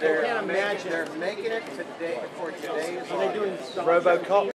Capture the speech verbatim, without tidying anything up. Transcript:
can't imagine. They're making it today for today's. RoboCop.